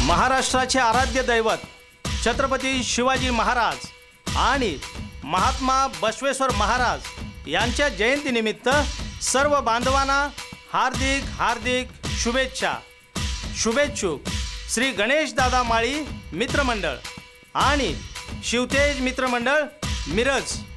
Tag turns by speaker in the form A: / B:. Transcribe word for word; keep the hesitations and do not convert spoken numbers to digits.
A: महाराष्ट्राचे आराध्य दैवत छत्रपती शिवाजी महाराज आणि महात्मा बसवेश्वर महाराज यांच्या जयंतीनिमित्त सर्व बांधवांना हार्दिक हार्दिक शुभेच्छा। शुभेच्छुक श्री गणेश दादा माळी मित्रमंडळ आणि शिवतेज मित्रमंडळ मिरज।